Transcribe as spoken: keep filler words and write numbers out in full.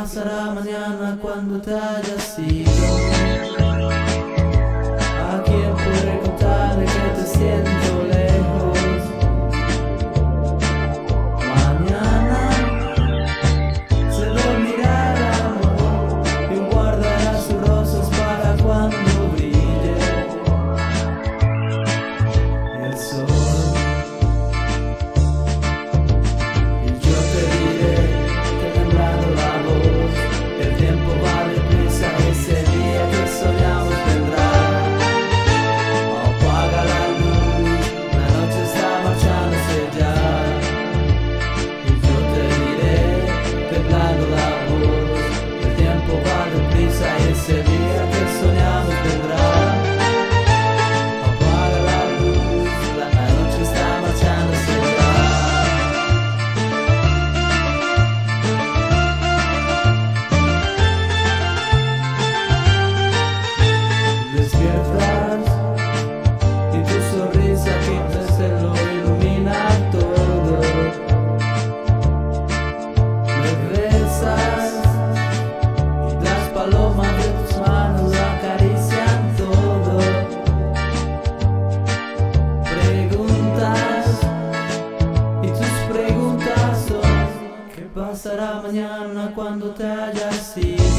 pasará mañana cuando te hayas ido? ¿A quién podré contarle que te siento lejos? Mañana se dormirá el amor y guardará sus rosas para cuando brille el sol. Ese día que soñamos vendrá. Apaga la luz, la noche está marchándose ya. Despiertas y tu sonrisa quizás se lo ilumina todo. Regresas y las palomas de tus manos acarician todo. Preguntas y tus preguntas son: ¿qué pasará mañana cuando te hayas ido?